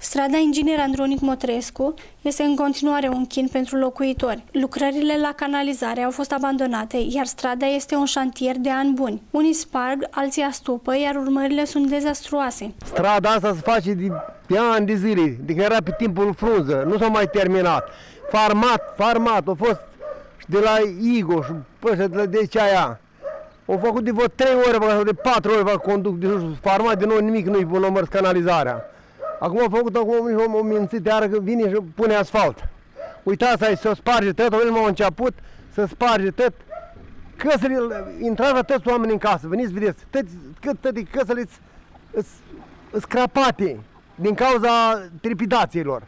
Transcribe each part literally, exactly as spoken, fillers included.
Strada Inginer Andronic Motrescu este în continuare un chin pentru locuitori. Lucrările la canalizare au fost abandonate, iar strada este un șantier de ani buni. Unii sparg, alții astupă, iar urmările sunt dezastruoase. Strada asta se face de, de ani de zile, de când era pe timpul frunză, nu s-a mai terminat. Farmat, farmat, a fost de la Igo și pășa de la de ce aia. Au făcut de vreo trei ore, de patru ore, conduc de sus, farmat de nou, nimic nu-i bun, o mers canalizarea. Acum a făcut acum o mințită, iară că vine și pune asfalt. Uitați aici, să sparge tot, au început să sparge tot. Căsările, intrați toți oamenii în casă, veniți, vedeți, cât toate căsările sunt crapate din cauza trepidațiilor.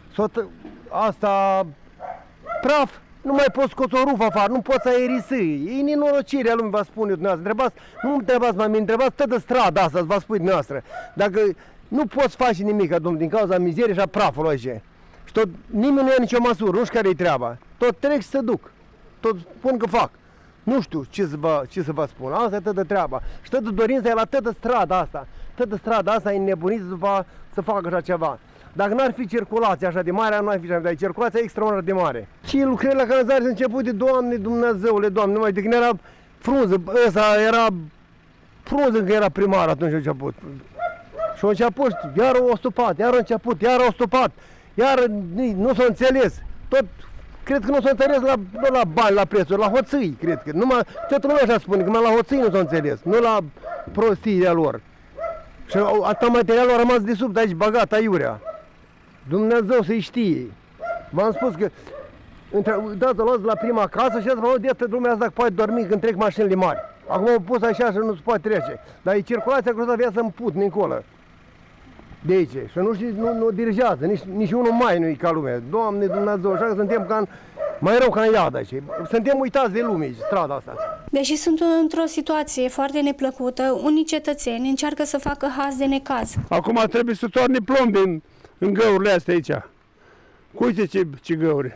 Asta, praf, nu mai poți scoți o rufă afară, nu poți aerisi. E nenorocirea lumii, vă spun eu dumneavoastră. Întrebați, nu întrebați mai mine, întrebați toată strada asta, vă spui dumneavoastră. Dacă nu poți face nimic, domnule, din cauza mizeriei și a prafului aici. Și tot, nimeni nu ia nicio măsură, nu știu care-i treaba. Tot trec și se duc. Tot spun că fac. Nu știu ce să vă, ce să vă spun. Asta e toată treaba. Și toată dorința e la toată strada asta. Toată strada asta e nebunită după să facă așa ceva. Dacă n-ar fi circulația așa de mare, nu ar fi așa, dar circulația e extraordinar de mare. Și lucrările la canalizare sunt început de Doamne, Dumnezeule, Doamne, numai de când era frunză, ăsta era frunză când era primar atunci a început. Și a început, iar au stopat, iar a început, iar au stopat, iar nu s-a înțeles. Tot, cred că nu s-a înțeles la, nu la bani, la prețuri, la hoții, cred că. Numai, toată lumea așa spune, că la hoții nu s-a înțeles, nu la prostiile lor. Și atâta materialul a rămas de sub, de aici băgat, aiurea. Dumnezeu să-i știe. V-am spus că dați-o luați la prima casă și ați văzut de atât lumea asta că poate dormi când trec mașinile mari. Acum au pus așa și nu se poate trece. Dar e circulația că avea să împut încolo. De aici. Și nu știu, nu, nu dirigează, nici, nici unul mai nu e ca lumea. Doamne Dumnezeu, așa că suntem ca în, mai rău ca în iad aici. Suntem uitați de lume aici, strada asta. Deși sunt într-o situație foarte neplăcută, unii cetățeni încearcă să facă haz de necaz. Acum trebuie să toarne plomb din, în găurile astea aici. Uite ce, ce găuri.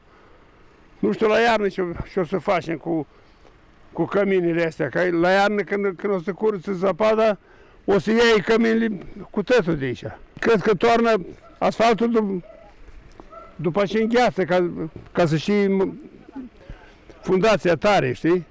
Nu știu la iarnă ce, ce o să facem cu, cu căminile astea. Că la iarnă când, când o să curăță zăpada, o să iei căminile cu tătul de aici. Cred că toarnă asfaltul dup după ce îngheață, ca, ca să și fundația tare, știi?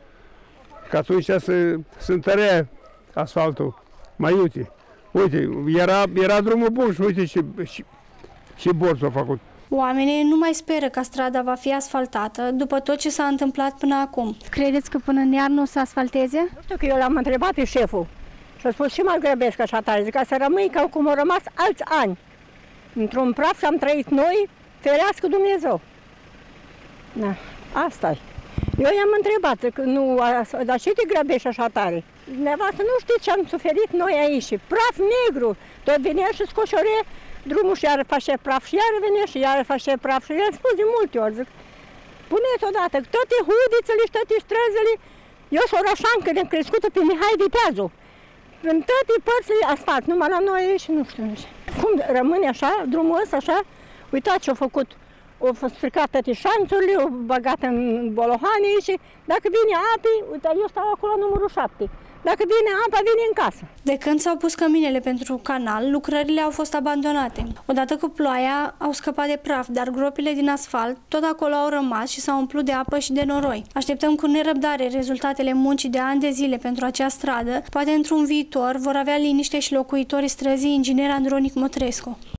Ca atunci să, să întărea asfaltul mai iute. Uite, era, era drumul bun și uite și, și, și bord s-a făcut. Oamenii nu mai speră că strada va fi asfaltată după tot ce s-a întâmplat până acum. Credeți că până în iarnă o să asfalteze? Nu știu, că eu l-am întrebat pe șeful și a spus și mă grăbesc așa tare, zic, ca să rămâi ca cum au rămas alți ani. Într-un praf și-am trăit noi, ferească Dumnezeu. Da, asta-i. Eu i-am întrebat, că nu, dar ce te grăbești așa tare? Nevastă, nu știți ce am suferit noi aici, praf negru, tot venea și scoșorea drumul și iară face praf și iară venea și iară face praf și i-am spus de multe ori, zic, puneți odată, toate hudițele și toate străzile, eu sunt orașancă, de crescută pe Mihai Viteazu, în toate părțile asfalt, numai la noi și nu știu, cum rămâne așa, drumul ăsta așa, uitați ce-au făcut. Au fost stricat toate șanțurile, au băgat în bolohane și dacă vine api, uite, eu stau acolo numărul șapte. Dacă vine apa, vine în casă. De când s-au pus căminele pentru canal, lucrările au fost abandonate. Odată cu ploaia, au scăpat de praf, dar gropile din asfalt tot acolo au rămas și s-au umplut de apă și de noroi. Așteptăm cu nerăbdare rezultatele muncii de ani de zile pentru acea stradă. Poate într-un viitor vor avea liniște și locuitorii străzii Inginer Andronic Motrescu.